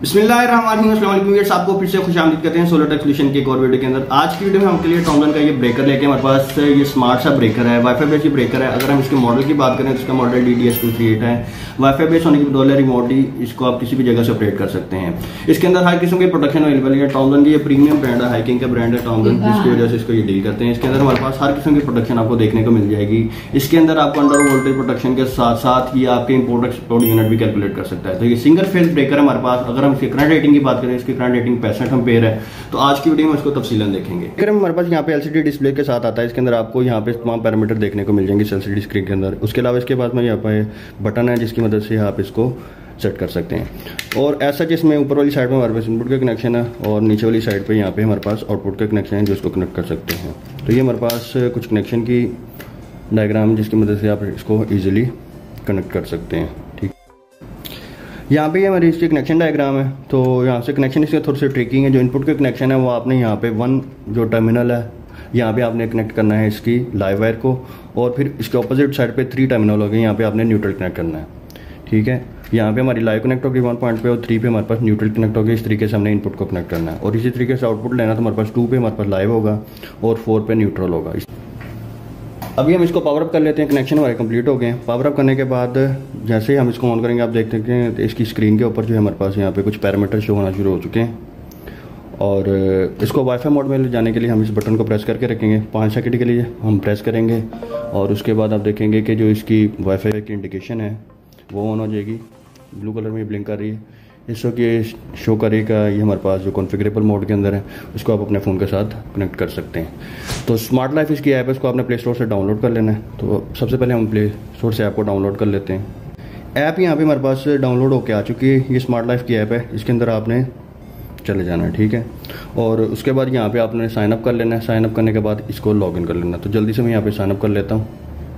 बिस्मिल्लाहिर्रहमानिर्रहीम। आपको फिर से खुशामदीद करते हैं सोलर टेक सॉल्यूशन के एक और वीडियो के अंदर। आज की वीडियो में हम के लिए टॉमलन का ये ब्रेकर लेके हमारे पास ये स्मार्ट सा ब्रेकर है, वाईफाई बेस्ड ब्रेकर है। अगर हम इसके मॉडल की बात करें तो इसका मॉडल DDS238 है। वाईफाई बेस्ड होने की बदौलत है, रिमोटली इसको आप किसी भी जगह से ऑपरेट कर सकते हैं। इसके अंदर हर किस्म की प्रोटेक्शन अवेलेबल है। टॉमलन की ये प्रीमियम ब्रांड है, हाइकिंग का ब्रांड है टॉमलन, जिसकी वजह से इसको ये डील करते हैं। इसके अंदर हमारे पास हर किस्म की प्रोटेक्शन आपको देखने को मिल जाएगी। इसके अंदर आपको अंडर वोल्टेज प्रोटेक्शन के साथ साथ ये आपके इंपोर्ट एक्सपोर्ट यूनिट भी कैलकुलेट कर सकता है। तो ये सिंगल फेज ब्रेकर है हमारे पास। अगर हम इसकी करंट रेटिंग की बात करें, इसकी करंट रेटिंग 65 एम्पेयर है। तो आज की वीडियो में इसको तफसीलन देखेंगे। अगर हमारे पास यहाँ पे LCD डिस्प्ले के साथ आता है। इसके अंदर आपको यहाँ पे तमाम पैरामीटर देखने को मिल जाएंगे इस LCD स्क्रीन के अंदर। उसके अलावा इसके बाद में यहाँ पे बटन है जिसकी मदद से आप इसको सेट कर सकते हैं। और ऐसा जिसमें ऊपर वाली साइड में हमारे पास इनपुट का कनेक्शन है और नीचे वाली साइड पे यहाँ पे हमारे पास आउटपुट का कनेक्शन है जो इसको कनेक्ट कर सकते हैं। तो ये हमारे पास कुछ कनेक्शन की डायग्राम जिसकी मदद से आप इसको ईजिली कनेक्ट कर सकते हैं। ठीक, यहाँ पे हमारी इसकी कनेक्शन डायग्राम है। तो यहाँ से कनेक्शन इसके थोड़े से ट्रिकिंग है। जो इनपुट का कनेक्शन है वो आपने यहाँ पे 1 जो टर्मिनल है यहाँ पे आपने कनेक्ट करना है इसकी लाइव वायर को, और फिर इसके ऑपोजिट साइड पे 3 टर्मिनल हो गए, यहाँ पे आपने न्यूट्रल कनेक्ट करना है। ठीक है, यहाँ पे हमारी लाइव कनेक्ट होगी 1 पॉइंट पे और 3 पे हमारे पास न्यूट्रल कनेक्ट होगी। इस तरीके से हमने इनपुट को कनेक्ट करना है। और इसी तरीके से आउटपुट लेना तो हमारे पास 2 पे हमारे पास लाइव होगा और 4 पे न्यूट्रल होगा। अभी हम इसको पावर अप कर लेते हैं। कनेक्शन हमारे कंप्लीट हो गए हैं। पावर अप करने के बाद जैसे ही हम इसको ऑन करेंगे, आप देखते हैं कि इसकी स्क्रीन के ऊपर जो है हमारे पास यहाँ पे कुछ पैरामीटर शो होना शुरू हो चुके हैं। और इसको वाईफाई मोड में ले जाने के लिए हम इस बटन को प्रेस करके रखेंगे। 5 सेकंड के लिए हम प्रेस करेंगे और उसके बाद आप देखेंगे कि जो इसकी वाईफाई की इंडिकेशन है वो ऑन हो जाएगी। ब्लू कलर में ब्लिंक कर रही है। इसको कि शो करेगा ये हमारे पास जो कॉन्फ़िगरेबल मोड के अंदर है, उसको आप अपने फ़ोन के साथ कनेक्ट कर सकते हैं। तो स्मार्ट लाइफ इसकी ऐप है, इसको आपने प्ले स्टोर से डाउनलोड कर लेना है। तो सबसे पहले हम प्ले स्टोर से ऐप को डाउनलोड कर लेते हैं। ऐप यहाँ पे हमारे पास डाउनलोड होकर आ चुकी है। ये स्मार्ट लाइफ की ऐप है, इसके अंदर आपने चले जाना है। ठीक है, और उसके बाद यहाँ पे आपने साइन अप कर लेना है। साइन अप करने के बाद इसको लॉगिन कर लेना है। तो जल्दी से मैं यहाँ पे साइन अप कर लेता हूँ।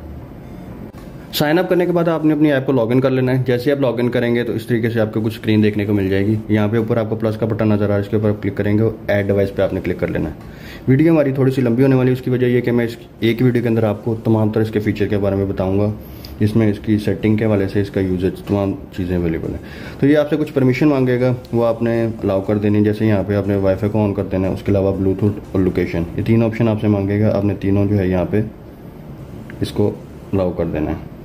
साइन अप करने के बाद आपने अपनी ऐप को लॉगिन कर लेना है। जैसे आप लॉगिन करेंगे तो इस तरीके से आपको कुछ स्क्रीन देखने को मिल जाएगी। यहाँ पे ऊपर आपको प्लस का बटन नजर आ रहा है, इसके ऊपर आप क्लिक करेंगे और ऐड डिवाइस पे आपने क्लिक कर लेना है। वीडियो हमारी थोड़ी सी लंबी होने वाली है, उसकी वजह ये कि मैं इस एक वीडियो के अंदर आपको तमाम तरह इसके फीचर के बारे में बताऊँगा, जिसमें इसकी सेटिंग के हवाले से इसका यूजेज तमाम चीज़ें अवेलेबल है। तो ये आपसे कुछ परमिशन मांगेगा, वो आपने अलाउ कर देनी। जैसे यहाँ पे आपने वाईफाई को ऑन कर देना है, उसके अलावा ब्लूटूथ और लोकेशन, ये 3 ऑप्शन आपसे मांगेगा। आपने तीनों जो है यहाँ पे इसको अलाउ कर देना है।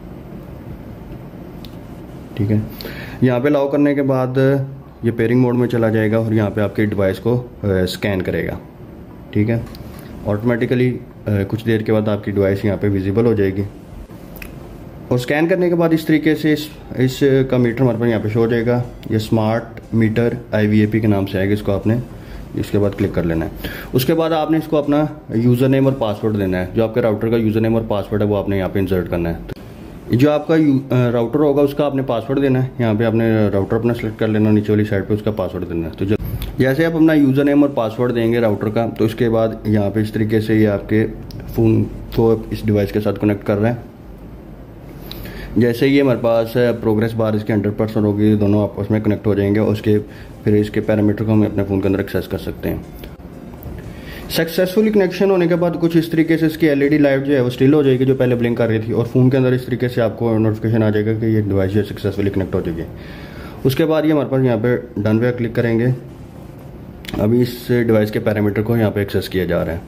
ठीक है, यहाँ पे अलाउ करने के बाद ये पेयरिंग मोड में चला जाएगा और यहाँ पे आपके डिवाइस को स्कैन करेगा। ठीक है, ऑटोमेटिकली कुछ देर के बाद आपकी डिवाइस यहाँ पे विजिबल हो जाएगी। और स्कैन करने के बाद इस तरीके से इस का मीटर हमारे पास यहाँ पे शो हो जाएगा। ये स्मार्ट मीटर IVAP के नाम से आएगा। इसको आपने इसके बाद क्लिक कर लेना है। उसके बाद आपने इसको अपना यूज़र नेम और पासवर्ड देना है। जो आपके राउटर का यूज़र नेम और पासवर्ड है वो आपने यहाँ पे इंसर्ट करना है। जो आपका राउटर होगा उसका आपने पासवर्ड देना है। यहाँ पे आपने राउटर अपना सेलेक्ट कर लेना, नीचे वाली साइड पे उसका पासवर्ड देना है। तो जैसे आप अपना यूज़र नेम और पासवर्ड देंगे राउटर का, तो इसके बाद यहाँ पे इस तरीके से ये आपके फ़ोन को इस डिवाइस के साथ कनेक्ट कर रहा है। जैसे ये हमारे पास प्रोग्रेस बार इसके 100% होगी, दोनों आपस में कनेक्ट हो जाएंगे और उसके फिर इसके पैरामीटर को हम अपने फ़ोन के अंदर एक्सेस कर सकते हैं। सक्सेसफुली कनेक्शन होने के बाद कुछ इस तरीके से इसकी LED लाइट जो है वो स्टिल हो जाएगी, जो पहले ब्लिंक कर रही थी, और फ़ोन के अंदर इस तरीके से आपको नोटिफिकेशन आ जाएगा कि ये डिवाइस जो है सक्सेसफुली कनेक्ट हो जाएगी। उसके बाद ये हमारे पास यहाँ पे डन पे क्लिक करेंगे। अभी इस डिवाइस के पैरामीटर को यहाँ पे एक्सेस किया जा रहा है।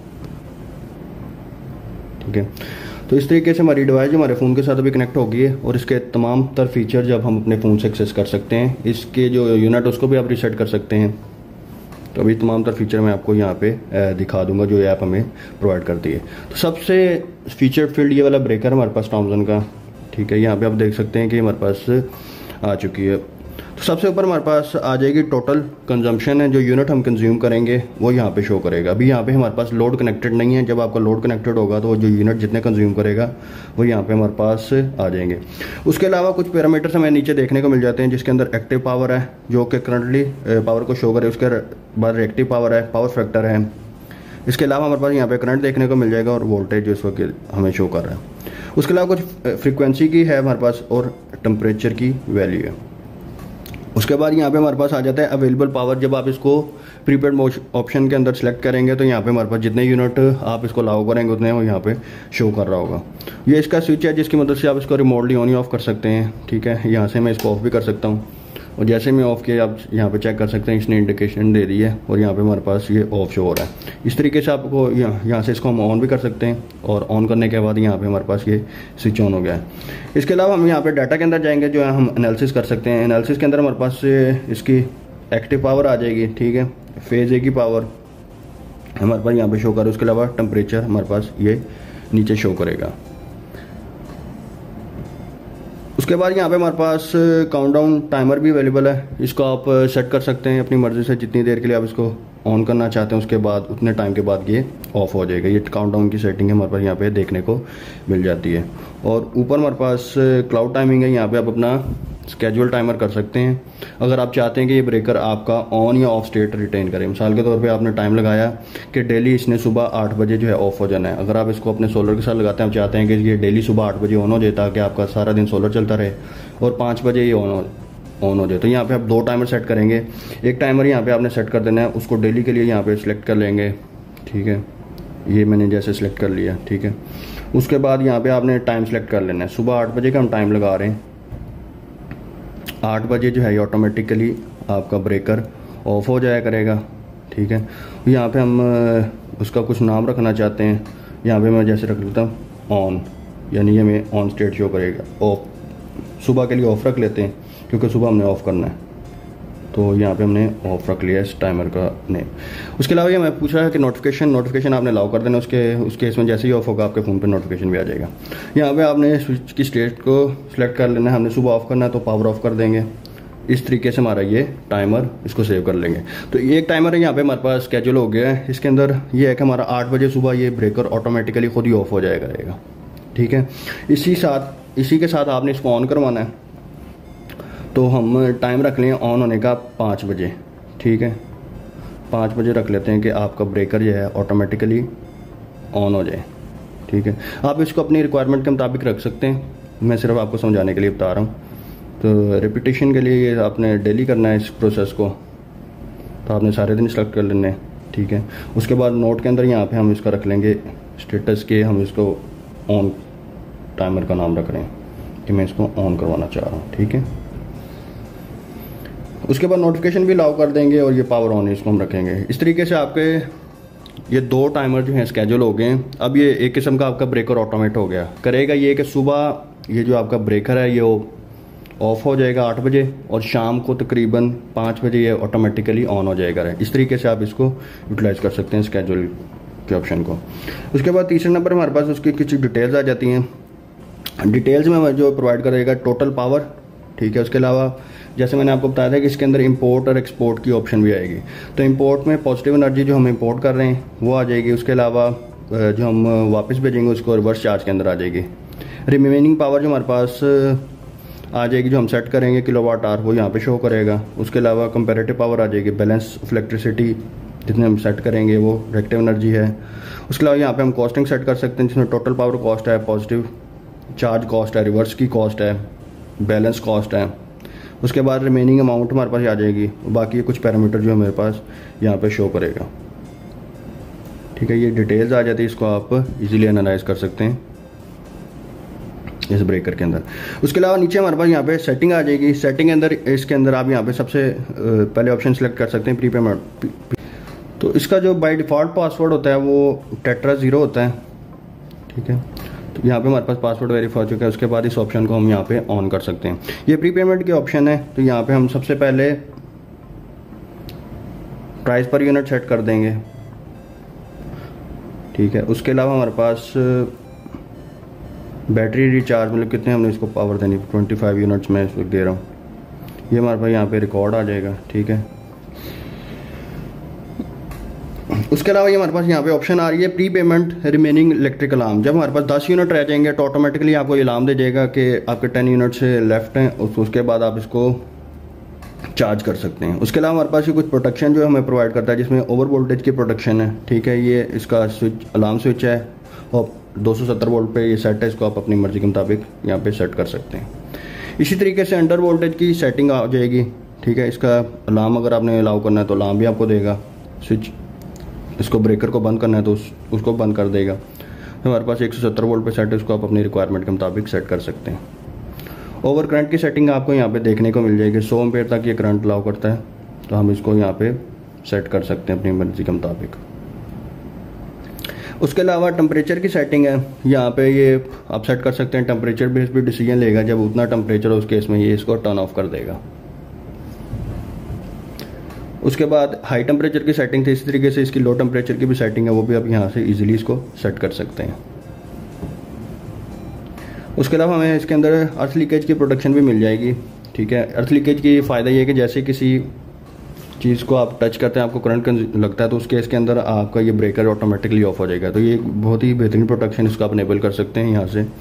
ठीक है, तो इस तरीके से हमारी डिवाइस जो हमारे फ़ोन के साथ अभी कनेक्ट हो गई है और इसके तमाम तर फीचर जब हम अपने फ़ोन से एक्सेस कर सकते हैं। इसके जो यूनिट उसको भी आप रीसेट कर सकते हैं। तो अभी तमाम तर फीचर मैं आपको यहाँ पे दिखा दूंगा जो ऐप हमें प्रोवाइड करती है। तो सबसे फीचर फील्ड ये वाला ब्रेकर हमारे पास टॉमसन का। ठीक है, यहाँ पे आप देख सकते हैं कि हमारे पास आ चुकी है। तो सबसे ऊपर हमारे पास आ जाएगी टोटल कंजम्पशन है, जो यूनिट हम कंज्यूम करेंगे वो यहाँ पे शो करेगा। अभी यहाँ पे हमारे पास लोड कनेक्टेड नहीं है। जब आपका लोड कनेक्टेड होगा तो जो यूनिट जितने कंज्यूम करेगा वो यहाँ पे हमारे पास आ जाएंगे। उसके अलावा कुछ पैरामीटर्स हमें नीचे देखने को मिल जाते हैं, जिसके अंदर एक्टिव पावर है जो कि करंटली पावर को शो करे। उसके बाद रिएक्टिव पावर है, पावर फैक्टर है। इसके अलावा हमारे पास यहाँ पे करंट देखने को मिल जाएगा और वोल्टेज जो इस वक्त हमें शो कर रहा है। उसके अलावा कुछ फ्रिक्वेंसी की है हमारे पास और टेम्परेचर की वैल्यू है। उसके बाद यहाँ पे हमारे पास आ जाता है अवेलेबल पावर। जब आप इसको प्रीपेड ऑप्शन के अंदर सेलेक्ट करेंगे तो यहाँ पे हमारे पास जितने यूनिट आप इसको लागू करेंगे उतने वो यहाँ पे शो कर रहा होगा। ये इसका स्विच है जिसकी मदद से आप इसको रिमोटली ऑन ही ऑफ कर सकते हैं। ठीक है, यहाँ से मैं इसको ऑफ भी कर सकता हूँ। और जैसे मैं ऑफ़ किया आप यहाँ पे चेक कर सकते हैं, इसने इंडिकेशन दे दी है और यहाँ पे हमारे पास ये ऑफ शो हो रहा है। इस तरीके से आपको यहाँ से इसको हम ऑन भी कर सकते हैं और ऑन करने के बाद यहाँ पे हमारे पास ये स्विच ऑन हो गया है। इसके अलावा हम यहाँ पे डाटा के अंदर जाएंगे, जो है हम एनालिसिस कर सकते हैं। एनालिसिस के अंदर हमारे पास इसकी एक्टिव पावर आ जाएगी, ठीक है, फेज ए की पावर हमारे पास यहाँ पे शो करे। उसके अलावा टेम्परेचर हमारे पास ये नीचे शो करेगा। उसके बाद यहाँ पे हमारे पास काउंटडाउन टाइमर भी अवेलेबल है, इसको आप सेट कर सकते हैं अपनी मर्ज़ी से, जितनी देर के लिए आप इसको ऑन करना चाहते हैं उसके बाद उतने टाइम के बाद ये ऑफ हो जाएगा। ये काउंटडाउन की सेटिंग हमारे पास यहाँ पे देखने को मिल जाती है। और ऊपर हमारे पास क्लाउड टाइमिंग है, यहाँ पे आप अपना स्केजुअल टाइमर कर सकते हैं। अगर आप चाहते हैं कि ये ब्रेकर आपका ऑन या ऑफ स्टेट रिटेन करे, मिसाल के तौर पे आपने टाइम लगाया कि डेली इसने सुबह 8 बजे जो है ऑफ हो जाना है। अगर आप इसको अपने सोलर के साथ लगाते हैं, आप चाहते हैं कि ये डेली सुबह 8 बजे ऑन हो जाए ताकि आपका सारा दिन सोलर चलता रहे और 5 बजे ये ऑन हो जाए, तो यहाँ पे आप 2 टाइमर सेट करेंगे। एक टाइमर यहाँ पे आपने सेट कर देना है, उसको डेली के लिए यहाँ पे सिलेक्ट कर लेंगे, ठीक है, ये मैंने जैसे सिलेक्ट कर लिया, ठीक है। उसके बाद यहाँ पे आपने टाइम सेलेक्ट कर लेना है, सुबह 8 बजे का हम टाइम लगा रहे हैं। 8 बजे जो है ये ऑटोमेटिकली आपका ब्रेकर ऑफ हो जाया करेगा, ठीक है। यहाँ पे हम उसका कुछ नाम रखना चाहते हैं, यहाँ पे मैं जैसे रख लेता हूँ ऑन, यानी ये हमें ऑन स्टेट शो करेगा। ऑफ सुबह के लिए ऑफ रख लेते हैं क्योंकि सुबह हमने ऑफ करना है, तो यहाँ पे हमने ऑफ रख लिया इस टाइमर का नेम। उसके अलावा ये मैं पूछ रहा है कि नोटिफिकेशन आपने अलाउ कर देना, उस केस में जैसे ही ऑफ होगा आपके फ़ोन पे नोटिफिकेशन भी आ जाएगा। यहाँ पे आपने स्विच की स्टेट को सिलेक्ट कर लेना है, हमने सुबह ऑफ करना है तो पावर ऑफ कर देंगे। इस तरीके से हमारा ये टाइमर इसको सेव कर लेंगे। तो ये एक टाइमर है यहाँ पे हमारे पास स्केड्यूल हो गया है। इसके अंदर ये है कि हमारा 8 बजे सुबह ये ब्रेकर ऑटोमेटिकली खुद ही ऑफ हो जाया करेगा, ठीक है। इसी के साथ आपने इसको ऑन करवाना है, तो हम टाइम रख लें ऑन होने का 5 बजे, ठीक है। 5 बजे रख लेते हैं कि आपका ब्रेकर जो है ऑटोमेटिकली ऑन हो जाए, ठीक है। आप इसको अपनी रिक्वायरमेंट के मुताबिक रख सकते हैं, मैं सिर्फ आपको समझाने के लिए बता रहा हूँ। तो रिपीटेशन के लिए ये आपने डेली करना है इस प्रोसेस को, तो आपने सारे दिन सेलेक्ट कर लेने, ठीक है। उसके बाद नोट के अंदर यहाँ पे हम इसका रख लेंगे स्टेटस के, हम इसको ऑन टाइमर का नाम रख रहे हैं कि मैं इसको ऑन करवाना चाह रहा हूँ, ठीक है। उसके बाद नोटिफिकेशन भी अलाउ कर देंगे और ये पावर ऑन इसको हम रखेंगे। इस तरीके से आपके ये 2 टाइमर जो हैं स्केड्यूल हो गए। अब ये एक किस्म का आपका ब्रेकर ऑटोमेट हो गया। करेगा ये कि सुबह ये जो आपका ब्रेकर है ये ऑफ हो जाएगा 8 बजे और शाम को तकरीबन 5 बजे ये ऑटोमेटिकली ऑन हो जाएगा। इस तरीके से आप इसको यूटिलाइज़ कर सकते हैं स्केड्यूल के ऑप्शन को। उसके बाद तीसरे नंबर हमारे पास उसकी कुछ डिटेल्स आ जाती हैं। डिटेल्स में जो प्रोवाइड करेगा टोटल पावर, ठीक है। उसके अलावा जैसे मैंने आपको बताया था कि इसके अंदर इंपोर्ट और एक्सपोर्ट की ऑप्शन भी आएगी। तो इंपोर्ट में पॉजिटिव एनर्जी जो हम इंपोर्ट कर रहे हैं वो आ जाएगी। उसके अलावा जो हम वापस भेजेंगे उसको रिवर्स चार्ज के अंदर आ जाएगी। रिमेनिंग पावर जो हमारे पास आ जाएगी जो हम सेट करेंगे किलोवाट आवर, वो यहाँ पे शो करेगा। उसके अलावा कंपैरेटिव पावर आ जाएगी, बैलेंस ऑफ इलेक्ट्रिसिटी जितने हम सेट करेंगे वो रिएक्टिव एनर्जी है। उसके अलावा यहाँ पे हम कॉस्टिंग सेट कर सकते हैं जिसमें टोटल पावर कॉस्ट है, पॉजिटिव चार्ज कॉस्ट है, रिवर्स की कॉस्ट है, बैलेंस कॉस्ट है। उसके बाद रिमेनिंग अमाउंट हमारे पास आ जाएगी। बाकी कुछ पैरामीटर जो हमारे पास यहाँ पे शो करेगा, ठीक है। ये डिटेल्स आ जाती है, इसको आप इजीली एनालाइज कर सकते हैं इस ब्रेकर के अंदर। उसके अलावा नीचे हमारे पास यहाँ पे सेटिंग आ जाएगी। सेटिंग के अंदर इसके अंदर आप यहाँ पे सबसे पहले ऑप्शन सेलेक्ट कर सकते हैं प्रीपेमेंट। तो इसका जो बाय डिफ़ॉल्ट पासवर्ड होता है वो टेट्रा 0 होता है, ठीक है। तो यहाँ पे हमारे पास पासवर्ड वेरीफाई हो चुका है। उसके बाद इस ऑप्शन को हम यहाँ पे ऑन कर सकते हैं। ये प्री पेमेंट के ऑप्शन है, तो यहाँ पे हम सबसे पहले प्राइस पर यूनिट सेट कर देंगे, ठीक है। उसके अलावा हमारे पास बैटरी रिचार्ज मतलब कितने हमने इसको पावर देनी, 25 यूनिट्स में इसको दे रहा हूँ। ये हमारे पास यहाँ पे रिकॉर्ड आ जाएगा, ठीक है। उसके अलावा ये हमारे पास यहाँ पे ऑप्शन आ रही है prepayment remaining electric alarm. जब हमारे पास 10 यूनिट रह जाएंगे तो ऑटोमेटिकली आपको अलार्म दे जाएगा कि आपके 10 यूनिट से लेफ्ट हैं, उसके बाद आप इसको चार्ज कर सकते हैं। उसके अलावा हमारे पास ये कुछ प्रोटेक्शन जो हमें प्रोवाइड करता है जिसमें ओवर वोल्टेज की प्रोटेक्शन है, ठीक है। ये इसका स्विच अलार्म स्विच है और 270 वोल्ट पे ये सेट है, इसको आप अपनी मर्जी के मुताबिक यहाँ पे सेट कर सकते हैं। इसी तरीके से अंडर वोल्टेज की सेटिंग आ जाएगी, ठीक है। इसका अलार्म अगर आपने अलाउ करना है तो अलार्म भी आपको देगा। स्विच इसको ब्रेकर को बंद करना है तो उसको बंद कर देगा। हमारे पास 170 वोल्ट पे सेट है, उसको आप अपनी रिक्वायरमेंट के मुताबिक सेट कर सकते हैं। ओवर करंट की सेटिंग आपको यहाँ पे देखने को मिल जाएगी। 100 एम्पीयर तक ये करंट अलाउ करता है, तो हम इसको यहाँ पे सेट कर सकते हैं अपनी मर्जी के मुताबिक। उसके अलावा टेम्परेचर की सेटिंग है, यहाँ पे ये आप सेट कर सकते हैं। टेम्परेचर बेस भी डिसीजन लेगा, जब उतना टेम्परेचर हो उस केस में ये इसको टर्न ऑफ कर देगा। उसके बाद हाई टेम्परेचर की सेटिंग थी, इसी तरीके से इसकी लो टेम्परेचर की भी सेटिंग है, वो भी आप यहाँ से इजीली इसको सेट कर सकते हैं। उसके अलावा हमें इसके अंदर अर्थ लीकेज की प्रोटेक्शन भी मिल जाएगी। ठीक है, अर्थ लीकेज की फ़ायदा ये है कि जैसे किसी चीज़ को आप टच करते हैं, आपको करंट लगता है, तो उस केस के अंदर आपका ये ब्रेकर ऑटोमेटिकली ऑफ हो जाएगा। तो ये बहुत ही बेहतरीन प्रोटेक्शन इसको आप इनेबल कर सकते हैं। यहाँ से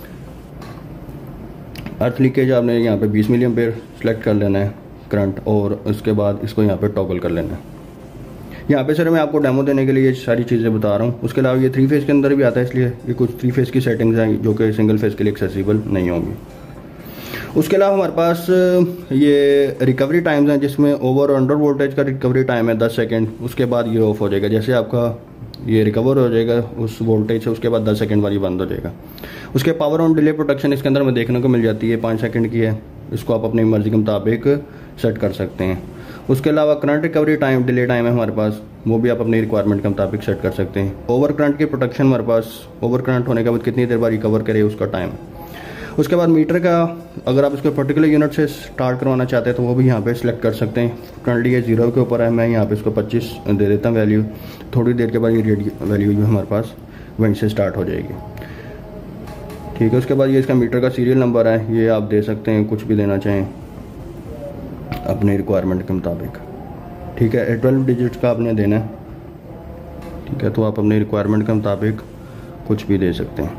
अर्थ लीकेज आपने यहाँ पे 20 मिली एम्पीयर सेलेक्ट कर लेना है करंट, और उसके बाद इसको यहाँ पे टॉगल कर लेना है। यहाँ पे सर मैं आपको डेमो देने के लिए ये सारी चीज़ें बता रहा हूँ। उसके अलावा ये 3 फेज़ के अंदर भी आता है, इसलिए ये कुछ 3 फेज़ की सेटिंग्स हैं जो कि सिंगल फेज़ के लिए एक्सेसिबल नहीं होंगी। उसके अलावा हमारे पास ये रिकवरी टाइम्स हैं, जिसमें ओवर और अंडर वोल्टेज का रिकवरी टाइम है 10 सेकेंड। उसके बाद ये ऑफ हो जाएगा, जैसे आपका ये रिकवर हो जाएगा उस वोल्टेज से, उसके बाद 10 सेकेंड वाली बंद हो जाएगा। उसके पावर ऑन डिले प्रोटेक्शन इसके अंदर में देखने को मिल जाती है, 5 सेकेंड की है। इसको आप अपनी मर्जी के मुताबिक सेट कर सकते हैं। उसके अलावा current recovery time, delay time है हमारे पास, वो भी आप अपनी रिक्वायरमेंट के मुताबिक सेट कर सकते हैं। ओवर करंट की प्रोटेक्शन हमारे पास, ओवर करंट होने के बाद कितनी देर बाद रिकवर करे उसका टाइम। उसके बाद मीटर का, अगर आप इसको पर्टिकुलर यूनिट से स्टार्ट करवाना चाहते हैं तो वो भी यहाँ पे सिलेक्ट कर सकते हैं। करंटली ये 0 के ऊपर है, मैं यहाँ पे इसको 25 दे देता हूँ वैल्यू। थोड़ी देर के बाद ये वैल्यू जो हमारे पास वहीं से स्टार्ट हो जाएगी। ठीक है, उसके बाद ये इसका मीटर का सीरियल नंबर है, ये आप दे सकते हैं, कुछ भी देना चाहें अपनी रिक्वायरमेंट के मुताबिक। ठीक है, 12 डिजिट्स का आपने देना है। ठीक है, तो आप अपनी रिक्वायरमेंट के मुताबिक कुछ भी दे सकते हैं।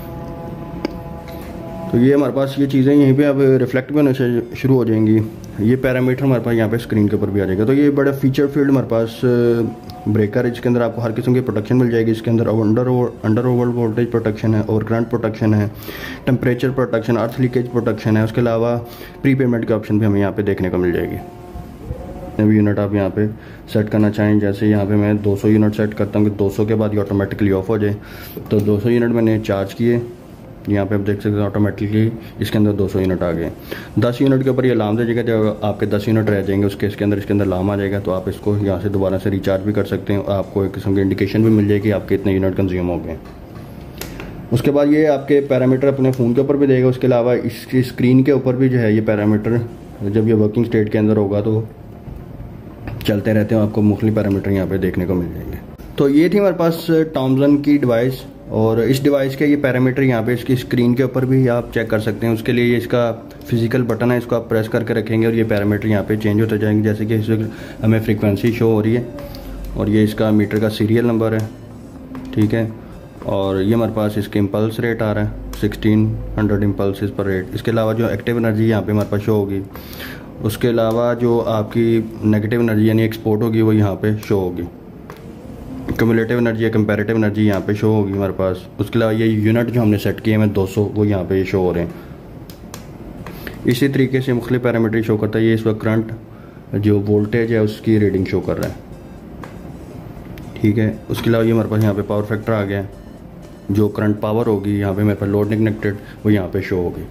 तो ये हमारे पास ये चीज़ें यहीं पे अब रिफ्लेक्ट भी होने से शुरू हो जाएंगी। ये पैरामीटर हमारे पास यहाँ पे स्क्रीन के ऊपर भी आ जाएगा। तो ये बड़ा फीचर फील्ड हमारे पास ब्रेकर है, जिसके अंदर आपको हर किस्म की प्रोटेक्शन मिल जाएगी। इसके अंदर अंडर ओवर वोल्टेज प्रोटेक्शन है, ओवर करंट प्रोटेक्शन है, temperature protection, earth leakage protection है। उसके अलावा प्री पेमेंट के ऑप्शन भी हमें यहाँ पे देखने को मिल जाएगी। नवी यूनिट आप यहाँ पे सेट करना चाहें, जैसे यहाँ पे मैं 200 यूनिट सेट करता हूँ कि 200 के बाद ये ऑटोमेटिकली ऑफ हो जाए। तो 200 यूनिट मैंने चार्ज किए, यहाँ पे आप देख सकते हैं ऑटोमेटिकली इसके अंदर 200 यूनिट आ गए। 10 यूनिट के ऊपर ये अलार्म दे जाएगा, जब आपके 10 यूनिट रह जाएंगे उसके इसके अंदर अलार्म आ जाएगा। तो आप इसको यहाँ से दोबारा से रिचार्ज भी कर सकते हैं, आपको एक किस्म की इंडिकेशन भी मिल जाएगी आपके इतने यूनिट कंज्यूम हो गए। उसके बाद ये आपके पैरामीटर अपने फ़ोन के ऊपर भी देगा। उसके अलावा इसकी स्क्रीन के ऊपर भी जो है ये पैरामीटर, जब ये वर्किंग स्टेट के अंदर होगा तो चलते रहते हैं, आपको मुख्तलिफ पैरामीटर यहाँ पे देखने को मिल जाएंगे। तो ये थी हमारे पास थॉमसन की डिवाइस, और इस डिवाइस के ये पैरामीटर यहाँ पे इसकी स्क्रीन के ऊपर भी आप चेक कर सकते हैं। उसके लिए ये इसका फिजिकल बटन है, इसको आप प्रेस करके रखेंगे और ये पैरामीटर यहाँ पे चेंज होते जाएंगे। जैसे कि इस वक्त हमें फ्रीक्वेंसी शो हो रही है, और ये इसका मीटर का सीरियल नंबर है। ठीक है, और ये हमारे पास इसके इम्पल्स रेट आ रहा है 1600 इम्पल्स पर रेट। इसके अलावा जो एक्टिव एनर्जी यहाँ पे हमारे पास शो होगी, उसके अलावा जो आपकी नेगेटिव एनर्जी यानी एक्सपोर्ट होगी वो यहाँ पे शो होगी। क्यूमुलेटिव एनर्जी या कंपैरेटिव एनर्जी यहाँ पे शो होगी हमारे पास। उसके अलावा ये यूनिट जो हमने सेट किए हैं 200, वो यहाँ पे शो हो रहे हैं। इसी तरीके से मुख्तलिफ पैरामीटर शो करता है। ये इस वक्त करंट जो वोल्टेज है उसकी रीडिंग शो कर रहा है। ठीक है, उसके अलावा ये हमारे पास यहाँ पे पावर फैक्टर आ गया है, जो करंट पावर होगी यहाँ पे मेरे पास लोड नहीं कनेक्टेड वो यहाँ पे शो होगी।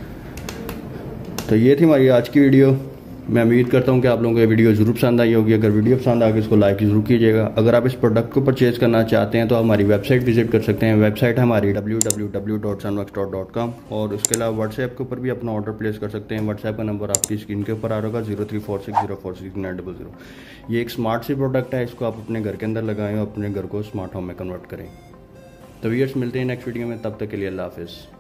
तो ये थी हमारी आज की वीडियो। मैं उम्मीद करता हूँ कि आप लोगों को ये वीडियो ज़रूर पसंद आई होगी। अगर वीडियो पसंद आ गई इसको लाइक ज़रूर कीजिएगा। अगर आप इस प्रोडक्ट को परचेज़ करना चाहते हैं तो आप हमारी वेबसाइट विजिट कर सकते हैं। वेबसाइट है हमारी www.sunworks.com, और उसके अलावा व्हाट्सएप के ऊपर भी अपना ऑर्डर प्लेस कर सकते हैं। व्हाट्सएप का नंबर आपकी स्क्रीन के ऊपर आ रहा होगा 0346046900। ये एक स्मार्ट सी प्रोडक्ट है, इसको आप अपने घर के अंदर लगाएं और अपने घर को स्मार्ट होम में कन्वर्ट करें। तो व्यूअर्स मिलते हैं नेक्स्ट वीडियो में, तब तक के लिए अल्लाह हाफिज़।